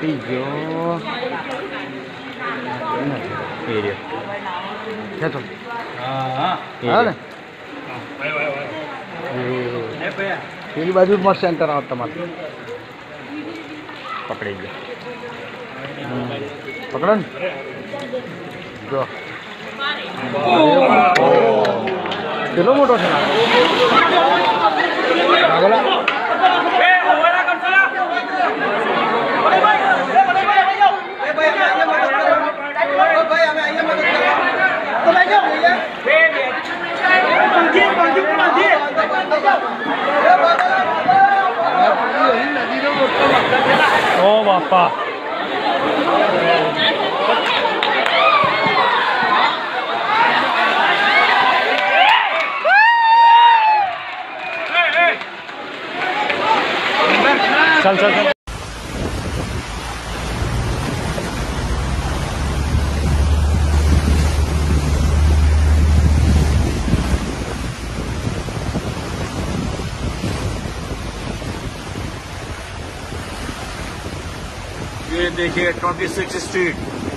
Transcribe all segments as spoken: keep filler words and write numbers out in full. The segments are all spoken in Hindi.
जो ये क्या तो हाँ हाँ ये बाजू मस्त सेंटर आता मत पकड़ेंगे पकड़न जो किलो मोटो था ओ बापा चल चल चल ये देखिए ट्वेंटी सिक्स स्ट्रीट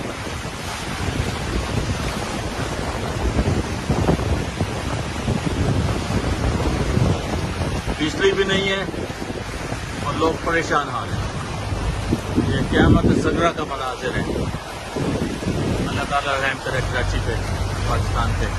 बिजली भी नहीं है और लोग परेशान हाल हैं। ये क़यामत सगरा का मनाजिर है। अल्लाह ताला रहम करे कराची पे, पाकिस्तान पे।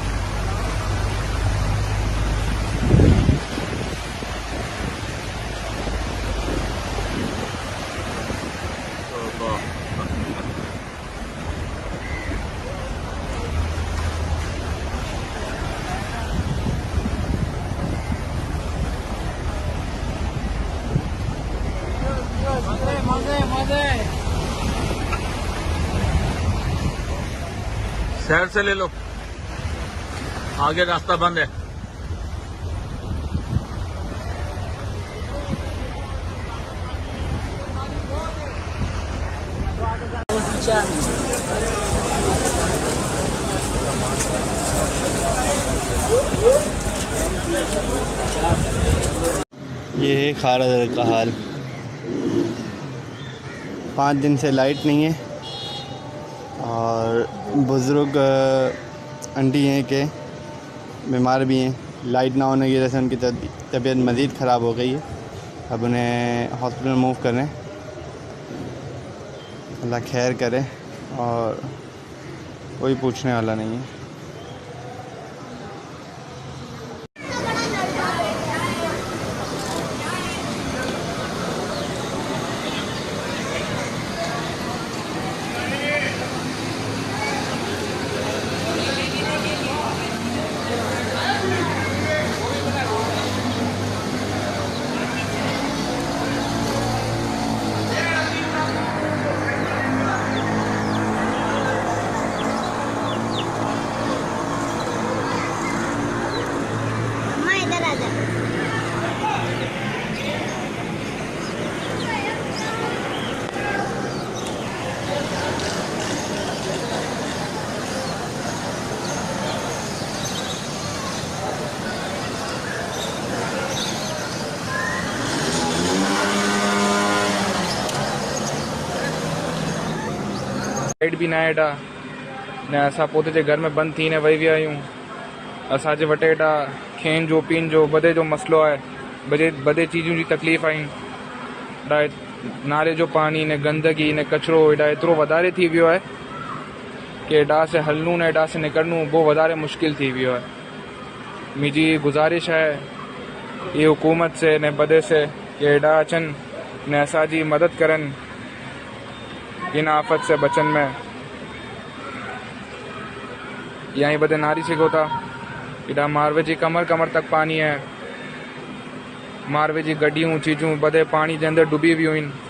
शहर से ले लो, आगे रास्ता बंद है। ये है खारा दर का हाल। पाँच दिन से लाइट नहीं है और बुज़ुर्ग आंटी हैं के बीमार भी हैं। लाइट ना होने की वजह से उनकी तबीयत मज़ीद ख़राब हो गई है। अब उन्हें हॉस्पिटल मूव करें, अल्लाह खैर करे, और कोई पूछने वाला नहीं है। लाइट भी ना हेठा ने असां पोते जे घर में बंद थी ने वही विया आहियूं। असांजे वटि हेठा खेन जो पीन जो बदे जो मसलो आहे, बदे बदे चीज़ूं जी तकलीफ़ आहिनि। हेॾा नाले जो पानी ने गंदगी ने कचिरो हेॾा एतिरो वधारे थी वियो आहे कि हेॾा से हलणु ने हेॾा से निकिरणु वो वधारे मुश्किल थी वियो आहे। मुंहिंजी गुज़ारिश आहे ये हुकूमत से ने बदे से कि हेॾा अचनि ने असांजी मदद करनि इन आफत से बचन में। यहीं बदे नारी सघो था। एॾा मारवे जी कमर कमर तक पानी है। मारवे जी गड्डियूं चीजूं बदे पानी के अंदर डूबी हुई आहिनि।